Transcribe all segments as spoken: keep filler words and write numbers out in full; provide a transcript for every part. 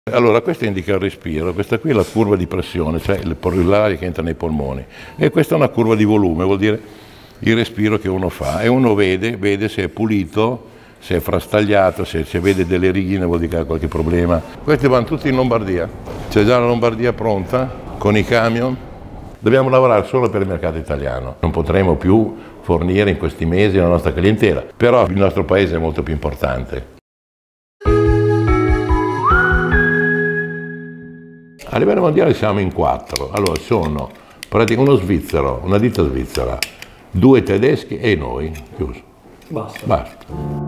Allora, questo indica il respiro, questa qui è la curva di pressione, cioè l'aria che entra nei polmoni, e questa è una curva di volume, vuol dire il respiro che uno fa, e uno vede, vede se è pulito, se è frastagliato, se, se vede delle righine vuol dire che ha qualche problema. Questi vanno tutti in Lombardia, c'è già la Lombardia pronta con i camion, dobbiamo lavorare solo per il mercato italiano, non potremo più fornire in questi mesi la nostra clientela, però il nostro paese è molto più importante. A livello mondiale siamo in quattro, allora sono praticamente uno svizzero, una ditta svizzera, due tedeschi e noi, chiuso. Basta. Basta.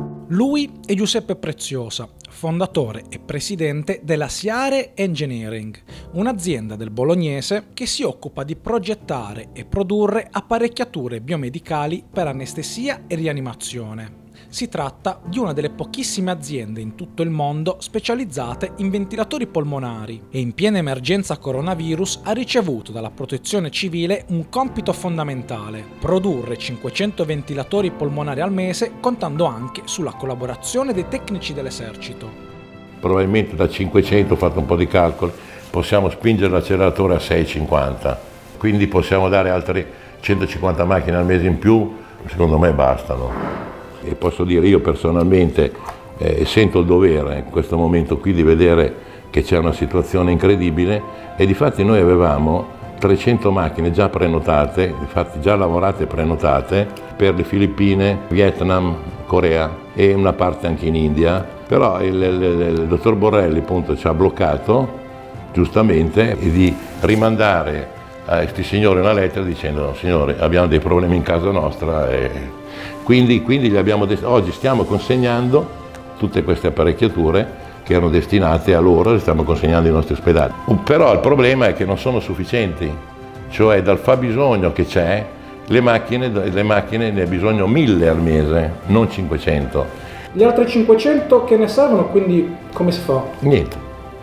Lui è Giuseppe Preziosa, fondatore e presidente della Siare Engineering, un'azienda del bolognese che si occupa di progettare e produrre apparecchiature biomedicali per anestesia e rianimazione. Si tratta di una delle pochissime aziende in tutto il mondo specializzate in ventilatori polmonari e in piena emergenza coronavirus ha ricevuto dalla Protezione Civile un compito fondamentale: produrre cinquecento ventilatori polmonari al mese, contando anche sulla collaborazione dei tecnici dell'esercito. Probabilmente da cinquecento, ho fatto un po' di calcoli, possiamo spingere l'acceleratore a seicentocinquanta, quindi possiamo dare altre centocinquanta macchine al mese in più, secondo me bastano. E posso dire, io personalmente eh, sento il dovere in questo momento qui di vedere che c'è una situazione incredibile, e difatti noi avevamo trecento macchine già prenotate, infatti già lavorate e prenotate per le Filippine, Vietnam, Corea e una parte anche in India, però il, il, il dottor Borrelli appunto ci ha bloccato giustamente di rimandare a questi signori una lettera dicendo: signori, abbiamo dei problemi in casa nostra, e Quindi, quindi gli abbiamo oggi stiamo consegnando tutte queste apparecchiature che erano destinate a loro, le stiamo consegnando ai nostri ospedali. Però il problema è che non sono sufficienti, cioè dal fabbisogno che c'è, le macchine, le macchine ne ha bisogno mille al mese, non cinquecento. Gli altri cinquecento che ne servono, quindi come si fa? Niente,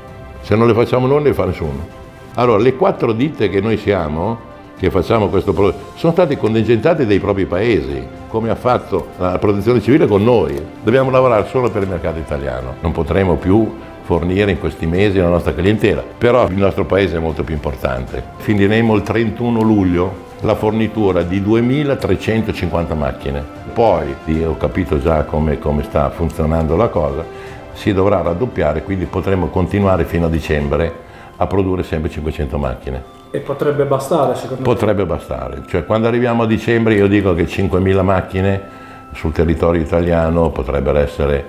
se non le facciamo noi non le fa nessuno. Allora, le quattro ditte che noi siamo, che facciamo questo prodotto, sono stati contingentate dai propri paesi, come ha fatto la Protezione Civile con noi. Dobbiamo lavorare solo per il mercato italiano, non potremo più fornire in questi mesi la nostra clientela, però il nostro paese è molto più importante. Finiremo il trentuno luglio la fornitura di duemilatrecentocinquanta macchine, poi ho capito già come, come sta funzionando la cosa, si dovrà raddoppiare, quindi potremo continuare fino a dicembre a produrre sempre cinquecento macchine. E potrebbe bastare, secondo me? Potrebbe bastare, cioè quando arriviamo a dicembre io dico che cinquemila macchine sul territorio italiano potrebbero essere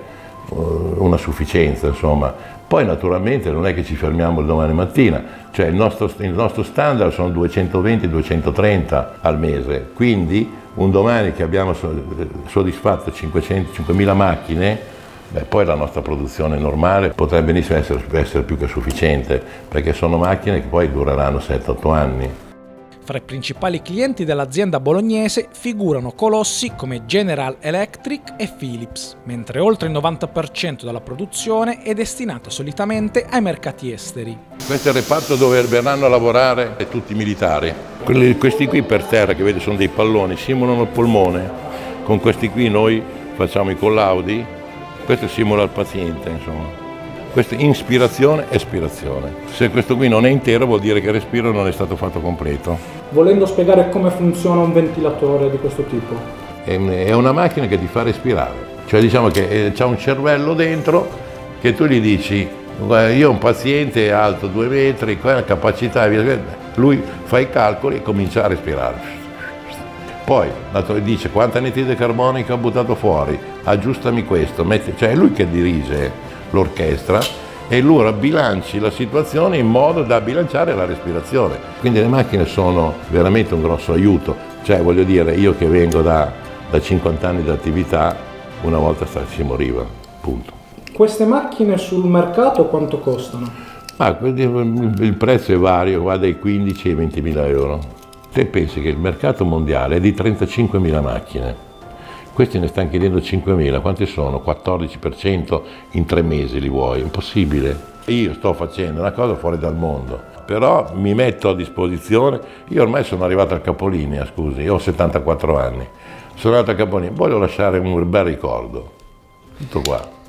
una sufficienza, insomma. Poi naturalmente non è che ci fermiamo il domani mattina, cioè il nostro, il nostro standard sono duecentoventi duecentotrenta al mese, quindi un domani che abbiamo soddisfatto cinquecento, cinquemila macchine, beh, poi la nostra produzione normale potrebbe benissimo essere, essere più che sufficiente, perché sono macchine che poi dureranno sette otto anni. Fra i principali clienti dell'azienda bolognese figurano colossi come General Electric e Philips, mentre oltre il novanta per cento della produzione è destinata solitamente ai mercati esteri. Questo è il reparto dove verranno a lavorare tutti i militari. Quelli, questi qui per terra, che vedi sono dei palloni, simulano il polmone. Con questi qui noi facciamo i collaudi. Questo simula il paziente, insomma. Questa è ispirazione, espirazione. Se questo qui non è intero vuol dire che il respiro non è stato fatto completo. Volendo spiegare come funziona un ventilatore di questo tipo? È una macchina che ti fa respirare. Cioè diciamo che c'è un cervello dentro che tu gli dici: io ho un paziente alto due metri, qua è la capacità, lui fa i calcoli e comincia a respirare. Poi dice quanta anidride carbonica ho buttato fuori, aggiustami questo, metti, cioè è lui che dirige l'orchestra e lui bilanci la situazione in modo da bilanciare la respirazione. Quindi le macchine sono veramente un grosso aiuto, cioè voglio dire, io che vengo da, da cinquanta anni di attività, una volta si moriva, punto. Queste macchine sul mercato quanto costano? Ah, il prezzo è vario, va dai quindici ai ventimila euro. Te pensi che il mercato mondiale è di trentacinquemila macchine, questi ne stanno chiedendo cinquemila, quanti sono? quattordici per cento in tre mesi li vuoi? Impossibile. Io sto facendo una cosa fuori dal mondo, però mi metto a disposizione, io ormai sono arrivato al capolinea, scusi, ho settantaquattro anni, sono arrivato al capolinea, voglio lasciare un bel ricordo, tutto qua.